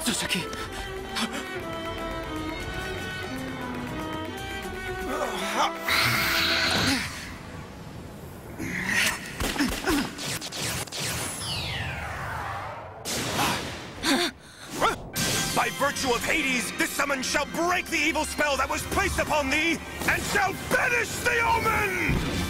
Susaki. By virtue of Hades, this summon shall break the evil spell that was placed upon thee, and shall banish the omen!